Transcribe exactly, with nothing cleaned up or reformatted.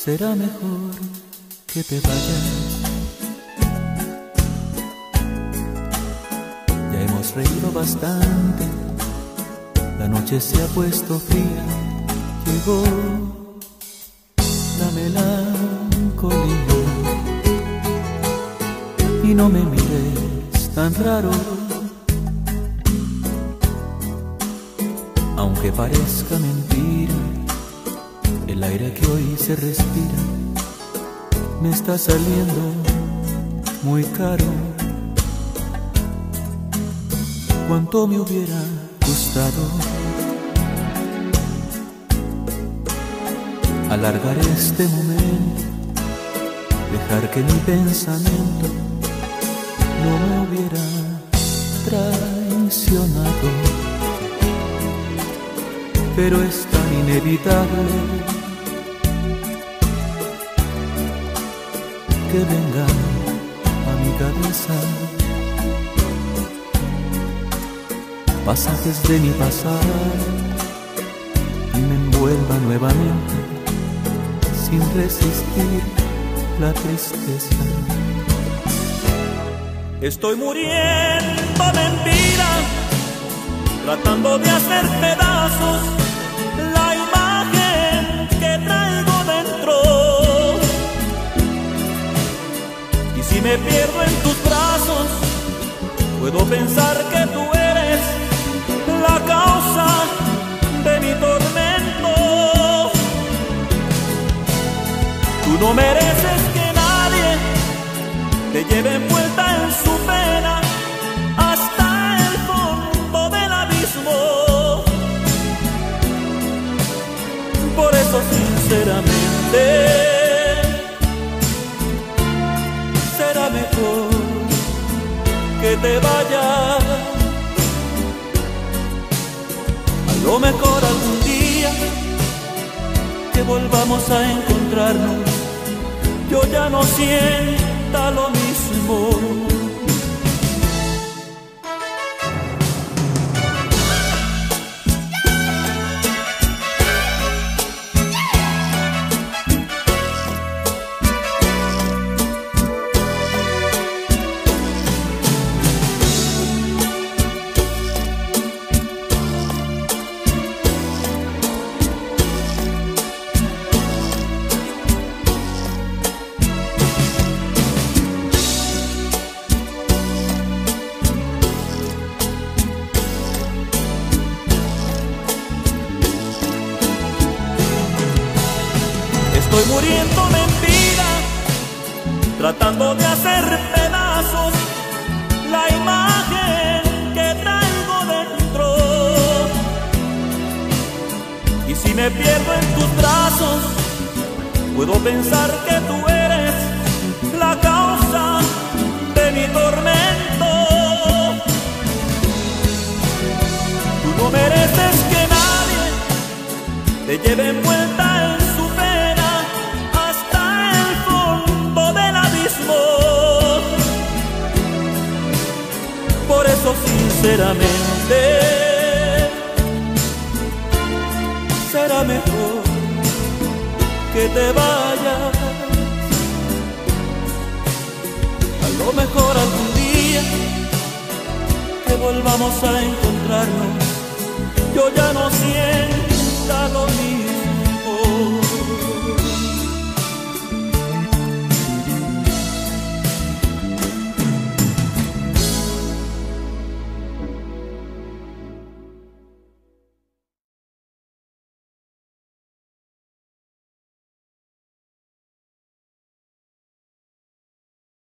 será mejor que te vayas. Ya hemos reído bastante, la noche se ha puesto fría, llegó la melancolía. Y no me mires tan raro, aunque parezca mentira, el aire que hoy se respira me está saliendo muy caro. Cuánto me hubiera gustado alargar este momento, dejar que mi pensamiento no me hubiera traicionado. Pero es tan inevitable que venga a mi cabeza pasajes de mi pasado y me envuelva nuevamente sin resistir la tristeza. Estoy muriendo de envidia, tratando de hacer pedazos la imagen que traigo dentro. Y si me pierdo en tus brazos, puedo pensar que tú eres la causa de mi tormento. Tú no mereces que nadie te lleve envuelta en su pena hasta el fondo del abismo. Por eso sinceramente será mejor que te vayas. A lo mejor algún día que volvamos a encontrarnos, yo ya no sienta lo mismo. Estoy muriéndome en vida, tratando de hacer pedazos la imagen que traigo dentro. Y si me pierdo en tus brazos, puedo pensar que tú eres la causa de mi tormento. Tú no mereces que nadie te lleve envuelta en su pena hasta el fondo del abismo. Por eso sinceramente será mejor que te vayas. A lo mejor algún día que volvamos a encontrarnos, yo ya no sienta lo mismo.